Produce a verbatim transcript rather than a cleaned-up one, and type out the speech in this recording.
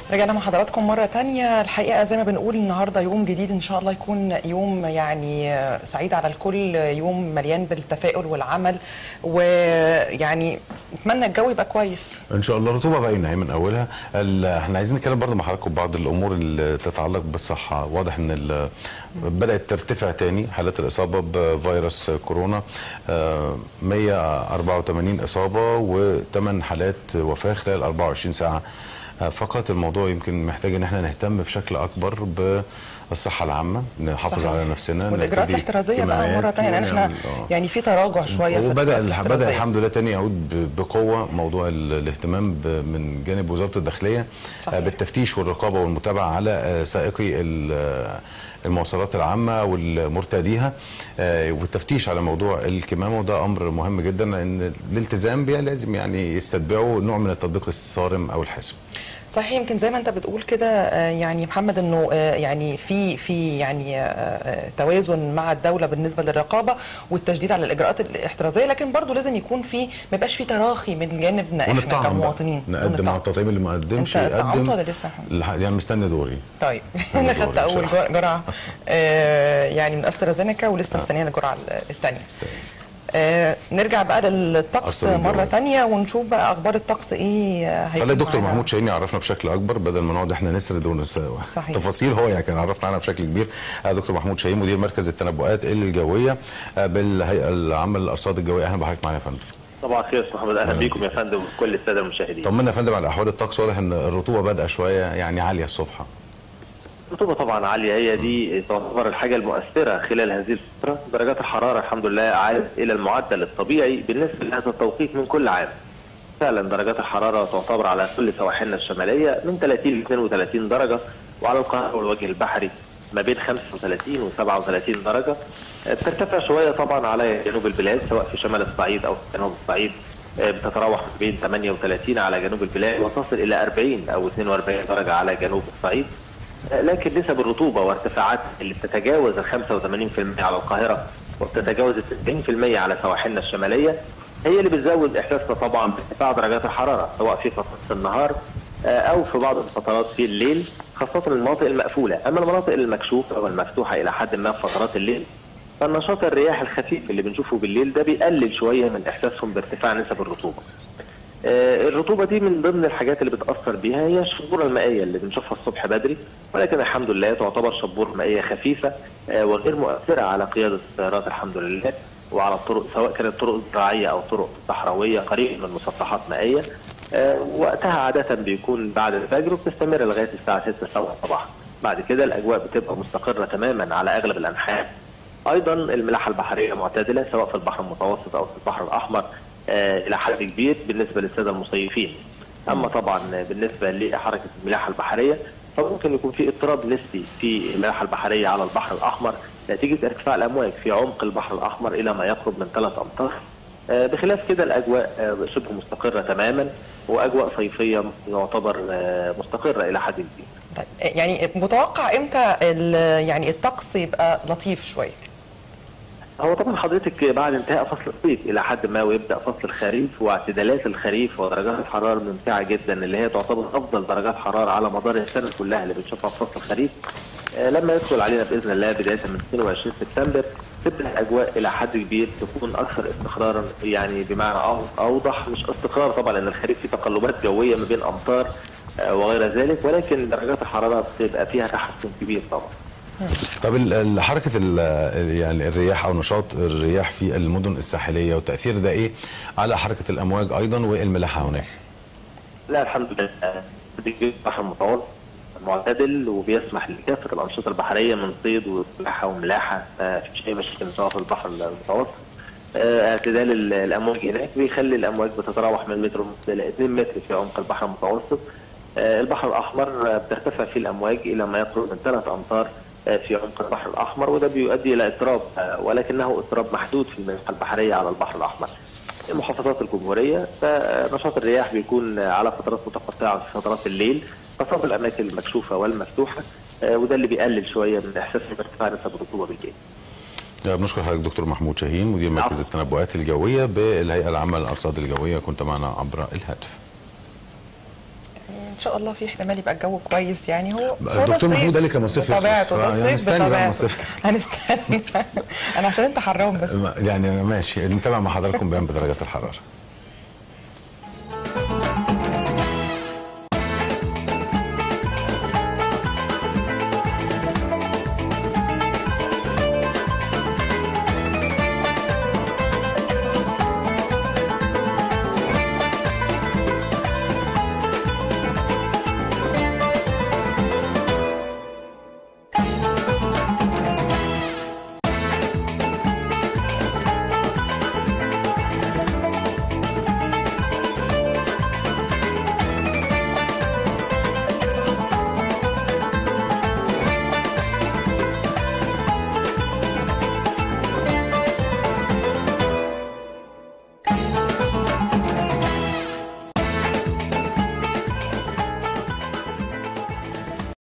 رجعنا مع حضراتكم مرة تانية. الحقيقة زي ما بنقول النهاردة يوم جديد إن شاء الله يكون يوم يعني سعيد على الكل، يوم مليان بالتفاؤل والعمل، ويعني نتمنى الجو يبقى كويس ان شاء الله. الرطوبة باينة هي من اولها. احنا عايزين نتكلم برضه مع حضراتكم بعض الامور اللي تتعلق بالصحة. واضح ان بدأت ترتفع تاني حالات الإصابة بفيروس كورونا، مئة وأربعة وثمانين إصابة وثمان حالات وفاة خلال أربعة وعشرين ساعة فقط. الموضوع يمكن محتاج ان احنا نهتم بشكل اكبر بالصحه العامه، نحافظ صحيح. على نفسنا، والاجراءات الاحترازيه بقى مره ثانيه، يعني احنا يعني في تراجع شويه وبدا بدا الحمد لله تاني يعود بقوه موضوع الاهتمام من جانب وزاره الداخليه صحيح. بالتفتيش والرقابه والمتابعه على سائقي المواصلات العامه والمرتاديها، والتفتيش على موضوع الكمامه، وده امر مهم جدا لان الالتزام بها لازم يعني يستتبعه نوع من التطبيق الصارم او الحاسم. صحيح. يمكن زي ما انت بتقول كده يعني محمد انه يعني في في يعني توازن مع الدوله بالنسبه للرقابه والتشديد على الاجراءات الاحترازيه، لكن برضه لازم يكون في ما يبقاش في تراخي من جانبنا احنا كمواطنين. نقدم على التطعيم اللي ما قدمش يقدم ولا لسه؟ يعني مستني دوري. طيب انا خدت اول جرعه يعني من استرازينيكا ولسه مستنيه الجرعه الثانيه. آه نرجع بقى للطقس مرة تانية ونشوف بقى أخبار الطقس إيه هيكون. خلي الدكتور محمود شاهين يعرفنا بشكل أكبر بدل ما نقعد إحنا نسرد ونسوي تفاصيل. هو يعني كان عرفنا عنها بشكل كبير. آه دكتور محمود شاهين مدير مركز التنبؤات الجوية آه بالهيئة العامة للأرصاد الجوية. أهلا بحضرتك معانا يا فندم. طبعا خير يا استاذ محمد، اهلا بيكم يا فندم وكل الساده المشاهدين. طمنا يا فندم على أحوال الطقس. واضح إن الرطوبة بادئة شوية يعني عالية الصبح. الرطوبة طبعا عالية، هي دي تعتبر الحاجة المؤثرة خلال هذه الفترة. درجات الحرارة الحمد لله عادت إلى المعدل الطبيعي بالنسبة لهذا التوقيت من كل عام. فعلا درجات الحرارة تعتبر على كل سواحلنا الشمالية من ثلاثين ل اثنين وثلاثين درجة، وعلى القاهرة والوجه البحري ما بين خمسة وثلاثين و سبعة وثلاثين درجة. بترتفع شوية طبعا على جنوب البلاد سواء في شمال الصعيد أو في جنوب الصعيد، بتتراوح ما بين ثمانية وثلاثين على جنوب البلاد وتصل إلى أربعين أو اثنين وأربعين درجة على جنوب الصعيد. لكن نسب الرطوبة وارتفاعات اللي بتتجاوز ال خمسة وثمانين بالمئة على القاهرة وبتتجاوز ال تسعين بالمئة على سواحلنا الشمالية هي اللي بتزود إحساسنا طبعا بارتفاع درجات الحرارة سواء في فترات النهار أو في بعض الفترات في الليل، خاصة المناطق المقفولة. أما المناطق المكشوفة والمفتوحة إلى حد ما في فترات الليل فالنشاط الرياح الخفيف اللي بنشوفه بالليل ده بيقلل شوية من إحساسهم بارتفاع نسب الرطوبة. الرطوبة دي من ضمن الحاجات اللي بتأثر بيها هي الشبورة المائية اللي بنشوفها الصبح بدري، ولكن الحمد لله تعتبر شبورة مائية خفيفة وغير مؤثرة على قيادة السيارات الحمد لله، وعلى الطرق سواء كانت طرق زراعية أو طرق صحراوية قريب من مسطحات مائية. وقتها عادة بيكون بعد الفجر وبتستمر لغاية الساعة ستة سبعة صباحا. بعد كده الأجواء بتبقى مستقرة تماما على أغلب الأنحاء. أيضا الملاحة البحرية معتدلة سواء في البحر المتوسط أو في البحر الأحمر الى حد كبير بالنسبه للساده المصيفين. اما طبعا بالنسبه لحركه الملاحه البحريه فممكن يكون في اضطراب نسبي في الملاحه البحريه على البحر الاحمر نتيجه ارتفاع الامواج في عمق البحر الاحمر الى ما يقرب من ثلاث امتار. بخلاف كده الاجواء شبه مستقره تماما واجواء صيفيه يعتبر مستقره الى حد كبير. طيب يعني متوقع امتى يعني الطقس يبقى لطيف شويه؟ هو طبعا حضرتك بعد انتهاء فصل الصيف الى حد ما ويبدا فصل الخريف واعتدالات الخريف ودرجات الحراره الممتعه جدا اللي هي تعتبر افضل درجات حراره على مدار السنه كلها اللي بنشوفها في فصل الخريف. آه لما يدخل علينا باذن الله بدايه من اثنين وعشرين سبتمبر تبدا الاجواء الى حد كبير تكون اكثر استقرارا، يعني بمعنى اوضح مش استقرار طبعا لان الخريف فيه تقلبات جويه ما بين امطار آه وغير ذلك، ولكن درجات الحراره بتبقى فيها تحسن كبير طبعا. طب حركه يعني الرياح او نشاط الرياح في المدن الساحليه والتاثير ده ايه على حركه الامواج ايضا والملاحه هناك؟ لا الحمد لله البحر المتوسط معتدل وبيسمح لكافه الانشطه البحريه من صيد وسباحه وملاحه، ما فيش اي مشاكل سواء في البحر المتوسط. اعتدال الامواج هناك بيخلي الامواج بتتراوح من متر ونص الى اثنين متر في عمق البحر المتوسط. البحر الاحمر بترتفع فيه الامواج الى ما يقرب من ثلاث امتار في عمق البحر الاحمر، وده بيؤدي الى اضطراب ولكنه اضطراب محدود في الملاحه البحريه على البحر الاحمر. محافظات الجمهوريه فنشاط الرياح بيكون على فترات متقطعه في فترات الليل خاصه في الاماكن المكشوفه والمفتوحه، وده اللي بيقلل شويه من احساس بارتفاع نسب الرطوبه بالليل. بنشكر حضرتك دكتور محمود شاهين مدير مركز التنبؤات الجويه بالهيئه العامه للارصاد الجويه، كنت معنا عبر الهاتف. شاء الله في احتمال يبقى الجو كويس يعني. هو الدكتور محمود قال لك لما الصيف بطبيعته ده الصيف هنستنى بقى بطبيعته هنستنى. انا عشان انت حرام بس يعني ماشي، نتابع مع حضراتكم بيان بدرجات الحراره.